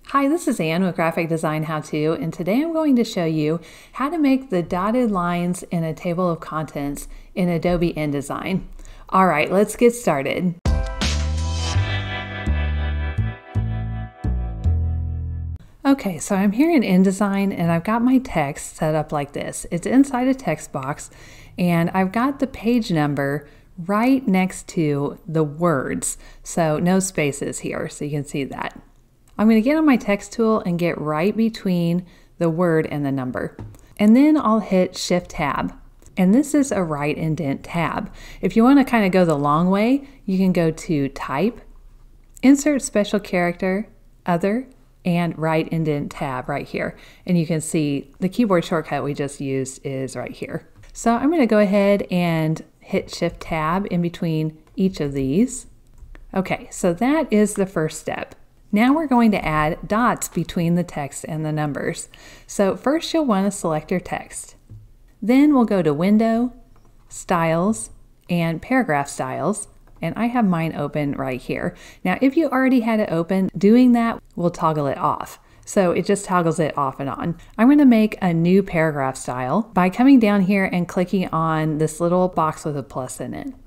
Hi, this is Ann with Graphic Design How To, and today I'm going to show you how to make the dotted lines in a table of contents in Adobe InDesign. All right, let's get started. Okay, so I'm here in InDesign and I've got my text set up like this. It's inside a text box and I've got the page number right next to the words. So no spaces here, so you can see that. I'm going to get on my text tool and get right between the word and the number. And then I'll hit Shift+Tab. And this is a right indent tab. If you want to kind of go the long way, you can go to Type, Insert Special Character, Other, and right indent tab right here. And you can see the keyboard shortcut we just used is right here. So I'm going to go ahead and hit Shift+Tab in between each of these. Okay, so that is the first step. Now we're going to add dots between the text and the numbers. So first you'll want to select your text. Then we'll go to Window, Styles, and Paragraph Styles. And I have mine open right here. Now if you already had it open, doing that will toggle it off. So it just toggles it off and on. I'm going to make a new paragraph style by coming down here and clicking on this little box with a plus in it.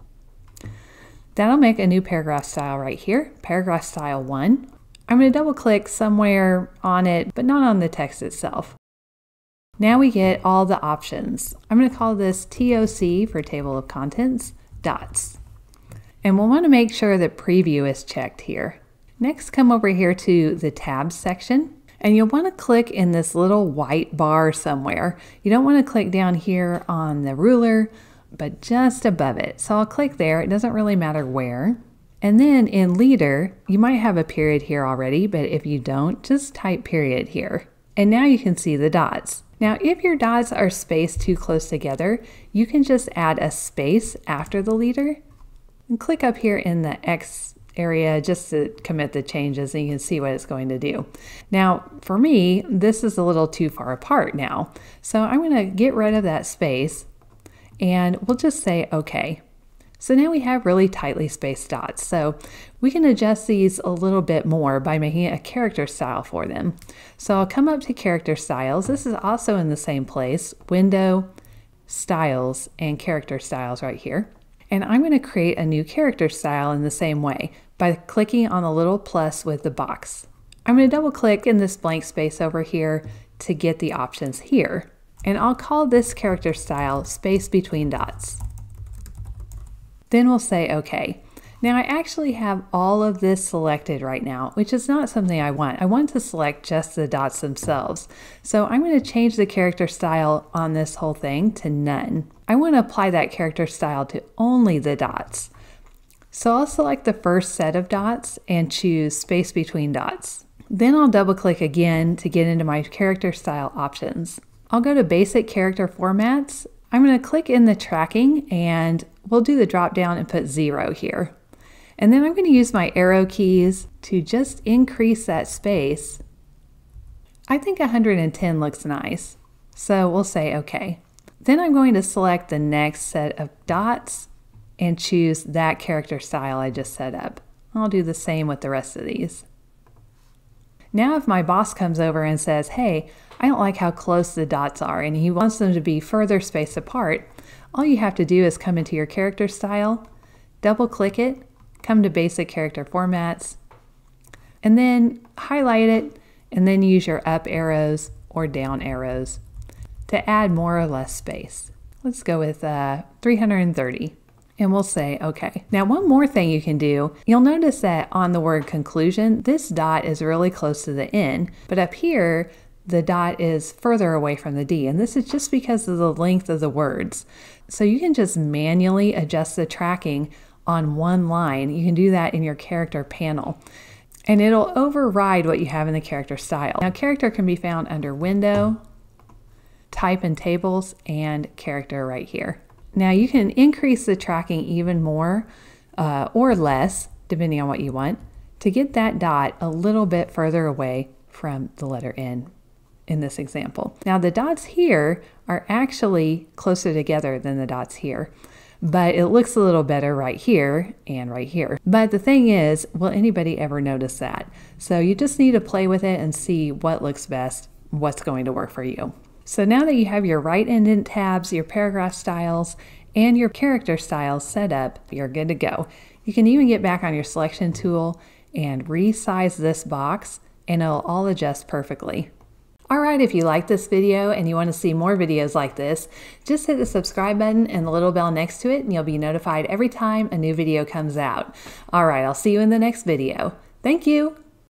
That'll make a new paragraph style right here, Paragraph Style 1. I'm going to double click somewhere on it, but not on the text itself. Now we get all the options. I'm going to call this TOC for Table of Contents, Dots. And we'll want to make sure that Preview is checked here. Next, come over here to the Tabs section, and you'll want to click in this little white bar somewhere. You don't want to click down here on the ruler, but just above it. So I'll click there. It doesn't really matter where. And then in Leader, you might have a period here already, but if you don't, just type period here. And now you can see the dots. Now, if your dots are spaced too close together, you can just add a space after the leader and click up here in the X area just to commit the changes and you can see what it's going to do. Now, for me, this is a little too far apart now. So I'm going to get rid of that space and we'll just say OK. So now we have really tightly spaced dots. So we can adjust these a little bit more by making it a character style for them. So I'll come up to Character Styles. This is also in the same place, Window, Styles, and Character Styles right here. And I'm going to create a new character style in the same way by clicking on the little plus with the box. I'm going to double click in this blank space over here to get the options here. And I'll call this character style Space Between Dots. Then we'll say OK. Now I actually have all of this selected right now, which is not something I want. I want to select just the dots themselves. So I'm going to change the character style on this whole thing to None. I want to apply that character style to only the dots. So I'll select the first set of dots and choose Space Between Dots. Then I'll double click again to get into my character style options. I'll go to Basic Character Formats. I'm going to click in the tracking and we'll do the drop down and put 0 here. And then I'm going to use my arrow keys to just increase that space. I think 110 looks nice, so we'll say OK. Then I'm going to select the next set of dots and choose that character style I just set up. I'll do the same with the rest of these. Now if my boss comes over and says, hey, I don't like how close the dots are and he wants them to be further spaced apart, all you have to do is come into your character style, double click it, come to Basic Character Formats, and then highlight it and then use your up arrows or down arrows to add more or less space. Let's go with 330. And we'll say OK. Now one more thing you can do, you'll notice that on the word conclusion, this dot is really close to the N, but up here, the dot is further away from the D, and this is just because of the length of the words. So you can just manually adjust the tracking on one line. You can do that in your character panel, and it'll override what you have in the character style. Now character can be found under Window, Type and Tables, and Character right here. Now you can increase the tracking even more or less, depending on what you want, to get that dot a little bit further away from the letter N in this example. Now the dots here are actually closer together than the dots here, but it looks a little better right here and right here. But the thing is, will anybody ever notice that? So you just need to play with it and see what looks best, what's going to work for you. So now that you have your right indent tabs, your paragraph styles, and your character styles set up, you're good to go. You can even get back on your selection tool and resize this box, and it'll all adjust perfectly. Alright, if you like this video and you want to see more videos like this, just hit the subscribe button and the little bell next to it and you'll be notified every time a new video comes out. Alright, I'll see you in the next video. Thank you!